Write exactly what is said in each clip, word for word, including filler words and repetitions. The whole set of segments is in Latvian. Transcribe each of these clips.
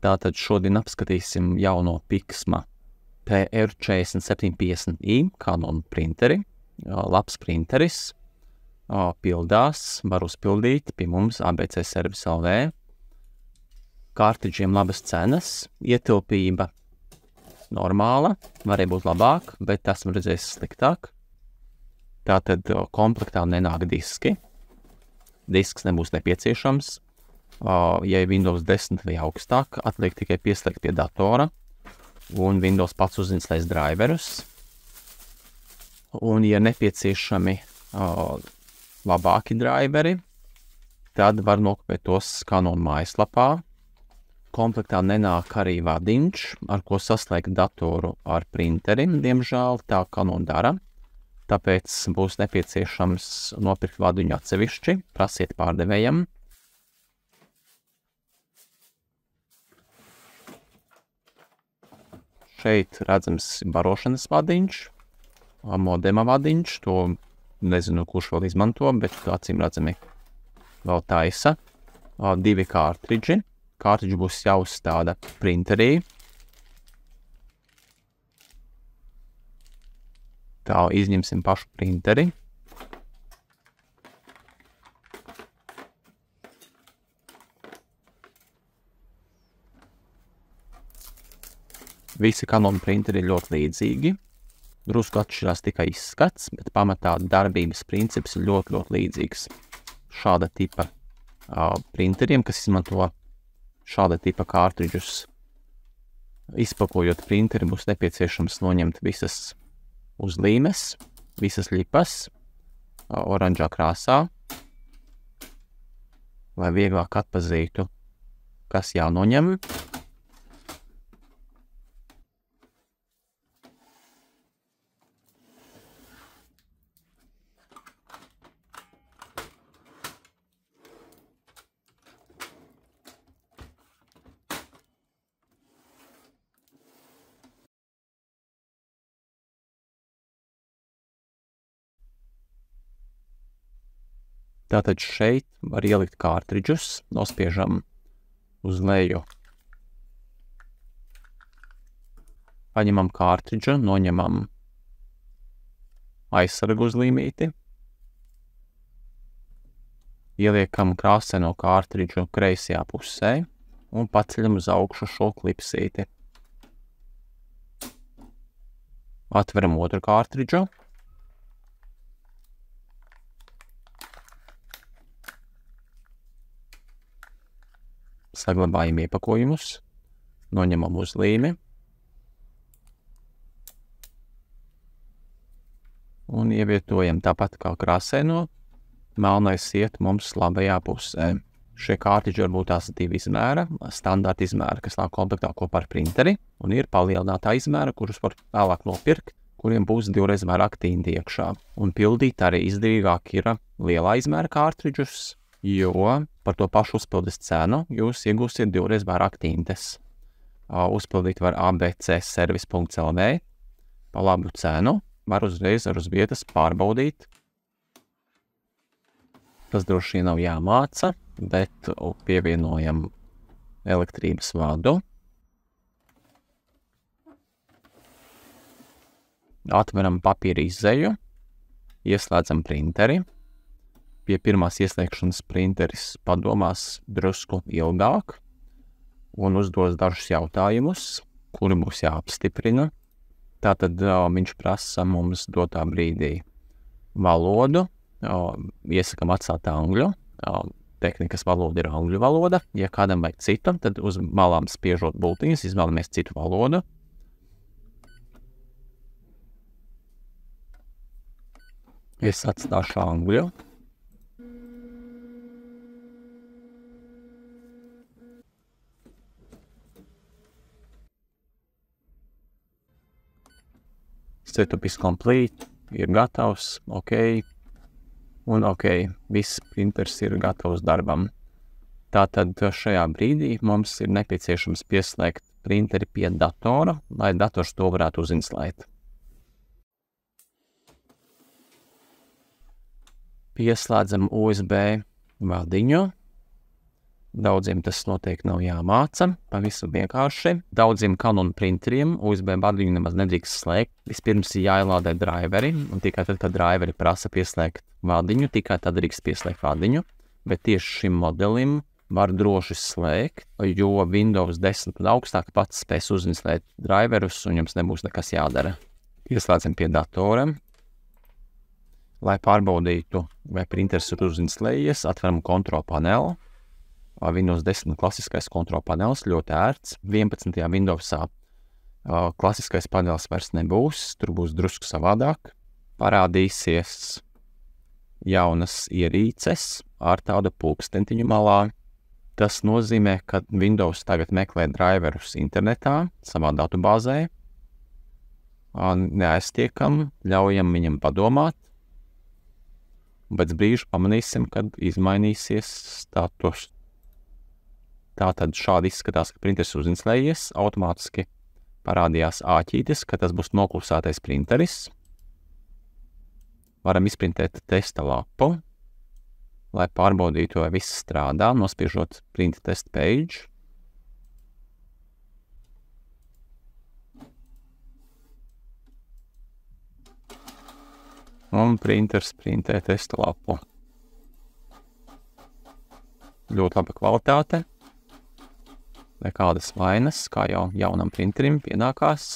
Tātad šodien apskatīsim jauno Pixma P R četrdesmit septiņi piecdesmit i Canon printeri. Labs printeris, pildās, var uzpildīt pie mums A B C Service L V. Kārtridžiem labas cenas, ietilpība normāla, varēja būt labāk, bet esmu redzējis sliktāk. Tātad komplektā nenāk diski. Disks nebūs nepieciešams. Ja ir Windows desmit vai augstāk, atliek tikai pieslēgt pie datora, un Windows pats uzinstalēs driverus. Un, ja nepieciešami uh, labāki driveri, tad var nokopēt tos Canon mājaslapā. Komplektā nenāk arī vadiņš, ar ko saslēgt datoru ar printeri, diemžēl tā Canon dara. Tāpēc būs nepieciešams nopirkt vadiņu atsevišķi, prasiet pārdevējam. Šeit redzams barošanas vadiņš, modema vadiņš, to nezinu, kurš vēl izmanto, bet acīm redzami vēl taisa. Divi kārtridži. Kārtridži būs jāuzstāda printerī. Tā izņemsim pašu printeri. Visi Canon printeri ir ļoti līdzīgi. Drusku atšķirās tikai izskats, bet pamatā darbības princips ir ļoti, ļoti līdzīgs. Šāda tipa uh, printeriem, kas izmanto šāda tipa kārtridžus. Izpakojot printeri, būs nepieciešams noņemt visas uzlīmes, visas lipas uh, oranžā krāsā, lai vieglāk atpazītu, kas jānoņem. Tātad šeit var ielikt kārtridžus, nospiežam uz leju. Paņemam kārtridžu, noņemam aizsargu uzlīmīti. Ieliekam krāsaino kārtridžu kreisajā pusē un paceļam uz augšu šo klipsīti. Atveram otru kārtridžu. Saglabājam iepakojumus, noņemam uzlīmi un ievietojam tāpat kā krāsaino, melnais iet mums labajā pusē. Šie kārtridži varbūt tās divi izmēra, standarta izmēra, kas nāk komplektā kopā ar printeri, un ir palielinātā izmēra, kurus var vēlāk nopirkt, kuriem būs divreiz vairāk tinti iekšā. Un pildīt arī izdevīgāk ir lielā izmēra kārtridžus, jo par to pašu uzpildes cenu jūs iegūsiet divreiz vairāk tintes. Uzpildīt var A B C service punkts L V pa labu cenu, var uzreiz ar uz vietas pārbaudīt. Tas droši vien nav jāmāca, bet pievienojam elektrības vadu. Atveram papīra izzeju, ieslēdzam printeri. Pie pirmās ieslēgšanas printeris padomās drusku ilgāk un uzdos dažus jautājumus, kuri būs jāapstiprina. Tātad uh, viņš prasa mums dotā brīdī valodu, uh, iesakam atstāt angļu, uh, tehnikas valoda ir angļu valoda. Ja kādam vajag citu, tad uz malām spiežot bultiņas, izvēlamies citu valodu. Es atstāšu angļu. Setup is complete, ir gatavs, ok, un ok, viss printers ir gatavs darbam. Tātad šajā brīdī mums ir nepieciešams pieslēgt printeri pie datora, lai dators to varētu uzinstalēt. Pieslēdzam U S B vadiņu, Daudziem tas noteikti nav jāmāca, pavisam vienkārši. Daudziem Canon printeriem U S B vadiņu nemaz nedrīkst slēgt. Vispirms ir jāielādē driveri, un tikai tad, kad driveri prasa pieslēgt vadiņu, tikai tad drīkst pieslēgt vadiņu. Bet tieši šim modelim var droši slēgt, jo Windows desmit un augstāk pats spēs uzinstalēt driverus, un jums nebūs nekas jādara. Pieslēdzam pie datora. Lai pārbaudītu, vai printers ir uzinstalējies, atveram kontrol paneli. Windows desmit klasiskais kontrol panelis ļoti ērts. vienpadsmitajā Windowsā uh, klasiskais panelis vairs nebūs, tur būs drusku savādāk. Parādīsies jaunas ierīces ar tādu pulkstentiņu malā. Tas nozīmē, ka Windows tagad meklē driverus internetā, savā datubāzē. Uh, neaiztiekam, ļaujam viņam padomāt. Pēc brīža pamanīsim, kad izmainīsies status. Tātad šādi izskatās, ka printers uzinstalējies, automātiski parādījās āķītis, ka tas būs noklusētais printeris. Varam izprintēt testa lapu, lai pārbaudītu, vai viss strādā, nospiežot print test page. Un printers printē testa lapu. Ļoti laba kvalitāte. Nekādas vainas, kā jau jaunam printerim pienākās.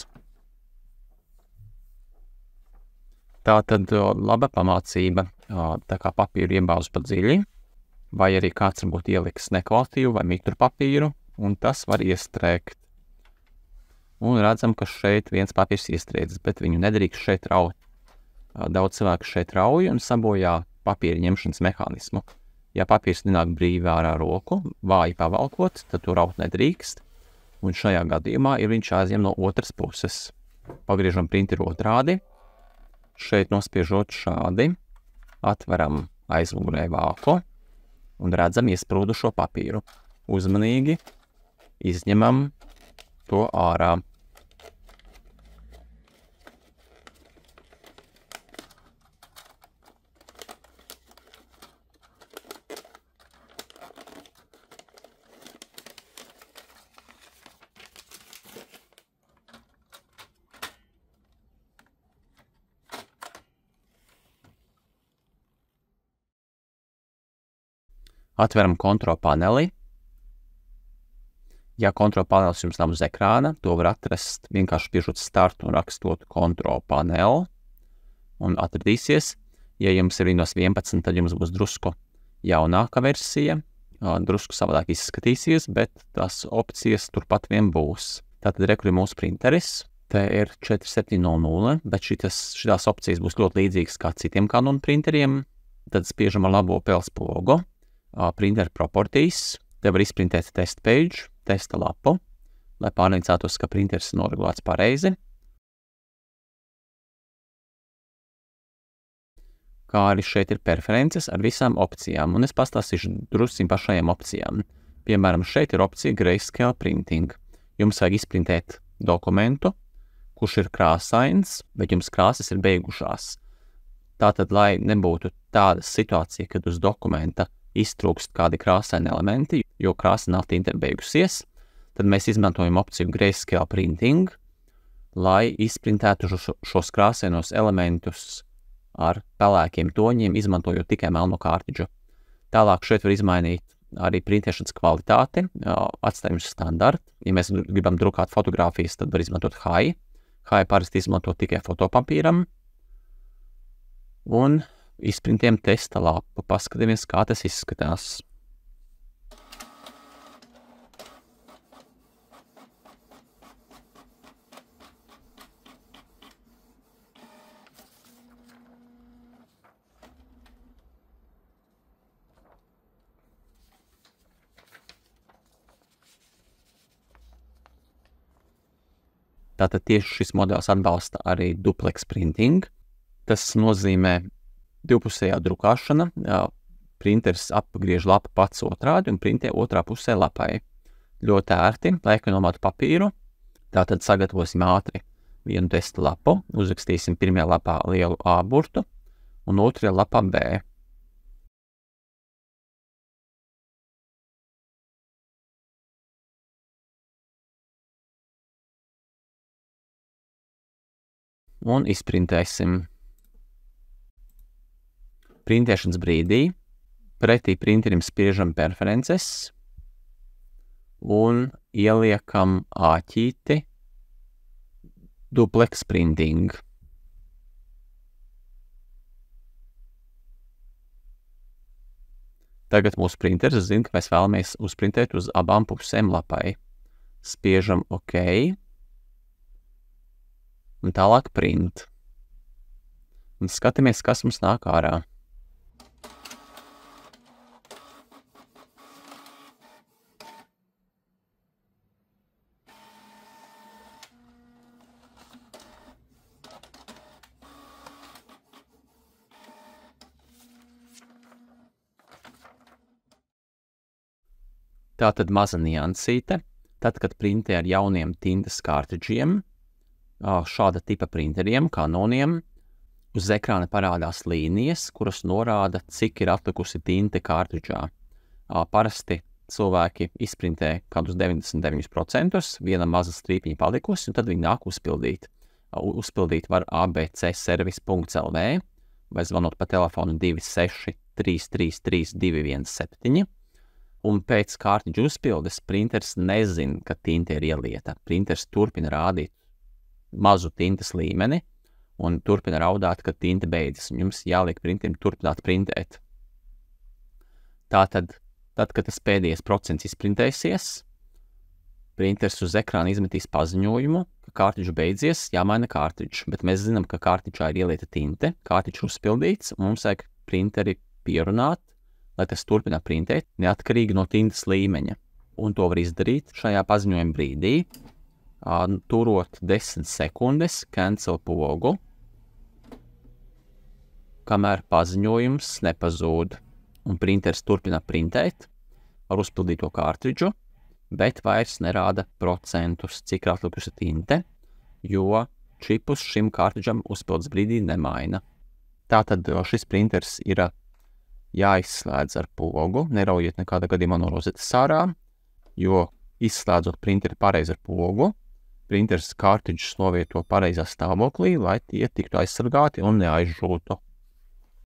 Tā tad laba pamācība, tā kā papīru iebāzu pa dziļi, vai arī kāds varbūt ieliks nekvalitīvu vai mitru papīru, un tas var iestrēgt. Un redzam, ka šeit viens papīrs iestrēdzis, bet viņu nedrīkst šeit raut. Daudz cilvēku šeit rauj un sabojā papīra ņemšanas mehānismu. Ja papīrs nenāk brīvi ārā roku, vāji pavalkot, tad to raut nedrīkst, un šajā gadījumā ir viņš jāizņem no otras puses. Pagriežam printeru otrādi, šeit nospiežot šādi, atveram aizmugurē vāku un redzam iesprūdušo papīru. Uzmanīgi izņemam to ārā. Atveram kontrol paneli. Ja kontrol panelis jums nav uz ekrāna, to var atrast vienkārši piežot start un rakstot kontrol paneli un atradīsies. Ja jums ir Windows vienpadsmit, tad jums būs drusku jaunāka versija, drusku savādāk izskatīsies, bet tās opcijas turpat vien būs. Tātad rekur ir mūsu printeris. Te ir četri septiņi nulle nulle, bet šitas, šitās opcijas būs ļoti līdzīgas kā citiem Canon printeriem. Tad spiežam ar labo pels pogu. Printer properties, te var izprintēt test page, testa lapu, lai pārliecinātos, ka printeris ir noregulēts pareizi. Kā arī šeit ir preferences ar visām opcijām, un es pastāstīšu drusciņ par šajām opcijām. Piemēram, šeit ir opcija Grayscale Printing. Jums vajag izprintēt dokumentu, kurš ir krāsains, bet jums krāsas ir beigušās. Tātad, lai nebūtu tāda situācija, kad uz dokumenta iztrūkst kādi krāsaini elementi, jo krāsainā tinte ir beigusies, tad mēs izmantojam opciju Grayscale Printing, lai izprintētu šo, šos krāsainos elementus ar pelēkiem toņiem, izmantojot tikai melno kārtiģu. Tālāk šeit var izmainīt arī printēšanas kvalitāti, atstājam uz standartu. Ja mēs gribam drukāt fotogrāfijas, tad var izmantot High. High parasti izmantot tikai fotopapīram. Un izprintiem testa lapu, paskatāmies, kā tas izskatās. Tātad tieši šis modelis atbalsta arī duplex printing. Tas nozīmē divpusējā drukāšana. Printeris apgriež lapu pats otrādi un printē otrā pusē lapai. Ļoti ērti, lai ekonomētu papīru. Tātad sagatavosim ātri vienu testa lapu, uzrakstīsim pirmajā lapā lielu A burtu un otrajā lapā B. un izprintēsim. Printēšanas brīdī pretī printerim spiežam preferences un ieliekam āķīti duplex printing. Tagad mūsu printeris zina, ka mēs vēlamies uzprintēt uz abām pusēm lapai. Spiežam OK un tālāk print. Un skatāmies, kas mums nāk ārā. Tātad maza niansīte. Tad, kad printē ar jauniem tintas kārtridžiem, šāda tipa printeriem, Canoniem, uz ekrāna parādās līnijas, kuras norāda, cik ir atlikusi tinte kārtridžā. Parasti cilvēki izprintē kādus deviņdesmit deviņus procentus, viena maza strīpiņa palikusi, un tad viņi nāk uzpildīt. Uzpildīt var a b c servis punkts l v vai zvanot pa telefonu divi seši trīs trīs trīs divi viens septiņi. Un pēc kārtridžu uzpildes printeris nezina, ka tinte ir ielieta. Printeris turpina rādīt mazu tintas līmeni un turpina raudāt, ka tinte beidzas. Jums jāliek printerim turpināt printēt. Tātad, tad, kad tas pēdējais procents izprintēsies, printeris uz ekrāna izmetīs paziņojumu, ka kārtridžu beidzies, jāmaina kārtridžu. Bet mēs zinām, ka kārtridžā ir ielieta tinte, kārtridžu uzpildīts, un mums vajag printeri pierunāt, lai tas turpina printēt, neatkarīgi no tintas līmeņa. Un to var izdarīt šajā paziņojuma brīdī, turot desmit sekundes, cancel pogu, kamēr paziņojums nepazūd. Un printeris turpina printēt ar uzpildīto kārtridžu, bet vairs nerāda procentus, cik ir atlikusi tinte, jo čipus šim kārtridžam uzpildes brīdī nemaina. Tātad šis printeris ir jāizslēdz ar pogu, neraujiet nekādā gadījumā no rozetes ārā, jo izslēdzot printeri pareizi ar pogu, printeris kārtridžus novieto pareizā stāvoklī, lai tie tiktu aizsargāti un neaizžūtu.